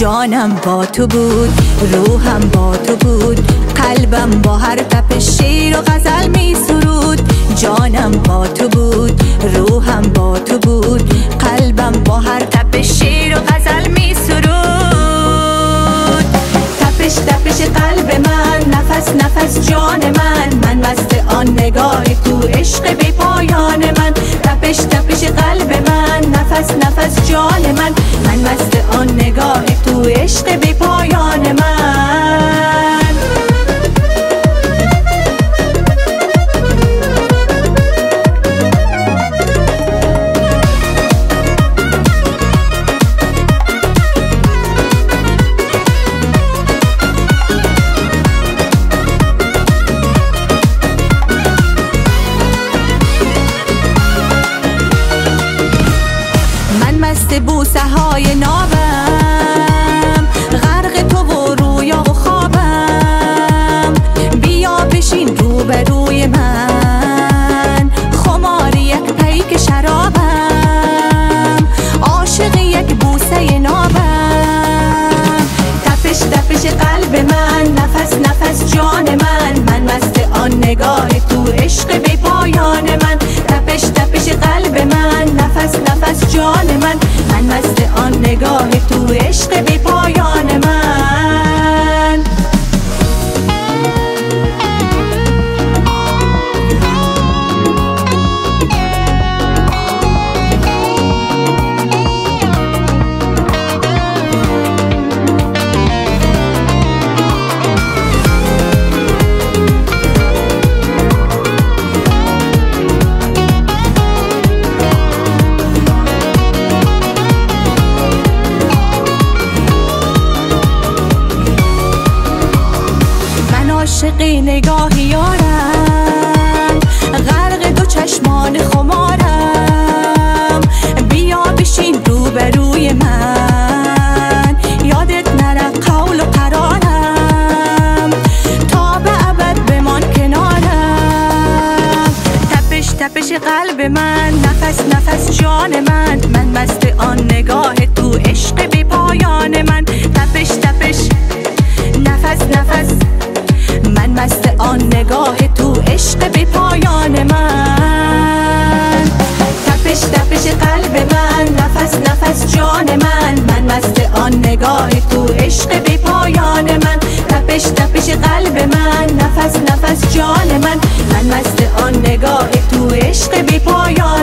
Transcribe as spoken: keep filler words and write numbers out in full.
جانم با تو بود، روحم با تو بود، قلبم با هر تپش شعر و غزل می سرود. جانم با تو بود، روحم با تو بود، قلبم با هر تپش شعر و غزل می سرود. تپش تپش قلب من، نفس نفس جان من، من مست آن نگاه تو، عشق بی پایان من. تپش تپش قلب من، نفس نفس جان من، من مست آن نگاه تو، عشق بی پایان من. مست بوسه های نابم، غرق تو و رویا و خوابم. بیا بشین روبروی من، خمار یک پیک شرابم، عاشق یک بوسه نابم. تپش تپش قلب من، نفس نفس جان من، من مست آن نگاه تو، عشق بی پایان من. تپش تپش قلب من، نفس نفس جان من، من مست آن نگاه تو، عشق بی پایان من. عاشقی نگاهی یارم، غرق دو چشمان خمارم. بیا بشین روبروی من، یادت نره قول و قرارم، تا به ابد بمان کنارم. تپش تپش قلب من، نفس نفس جان من، من مست آن نگاه تو، عشق بی پایان من. تپش تپش نفس نفس، من مست آن نگاه تو، عشق بی پایان من. تپش تپش قلب من، نفس نفس جان من، من مست آن نگاه تو، عشق بی پایان من. تپش تپش قلب من، نفس نفس جان من، من مست آن نگاه تو، عشق بی پایان